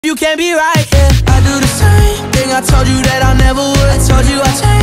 You can't be right, yeah. I do the same thing I told you that I never would. I told you I changed.